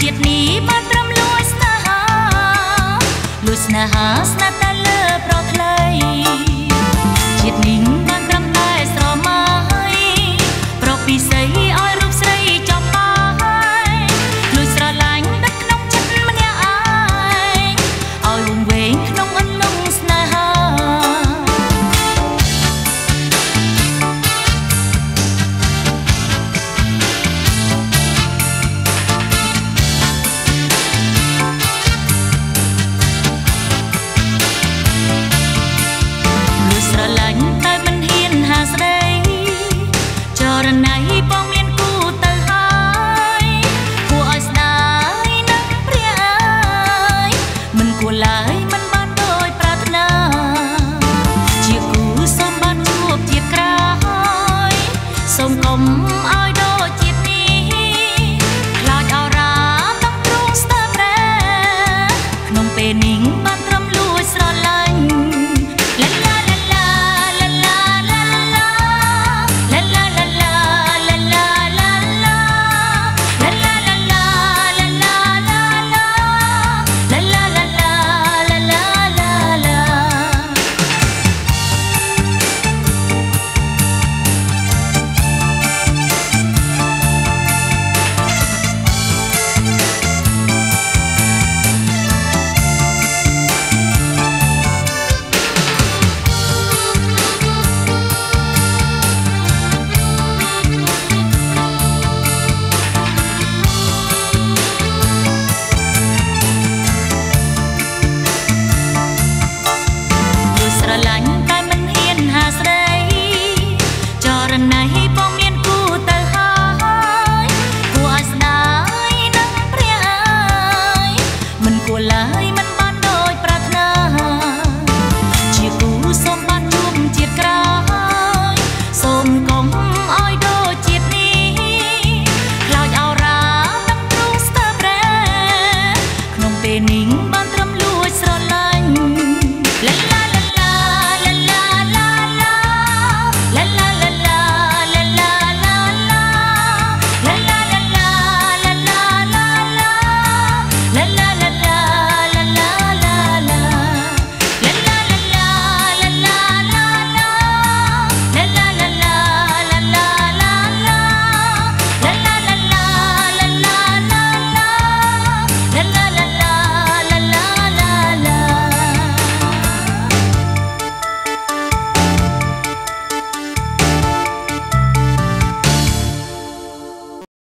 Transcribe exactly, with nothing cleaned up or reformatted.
ជាតិនេះបានត្រឹមលួចស្នេហាលួចស្នេហាស្នេហ៍តែលើប្រថ្លៃជាតិនេះបានត្រឹមតែស្រមៃប្រពីស័យឲ្យរូបស្រីចំបាយលួចស្រឡាញ់ដឹកក្នុងចិត្តម្នាក់ឯងឲ្យវង្វេងក្នុងអំឡុងស្នេហាนิ่ง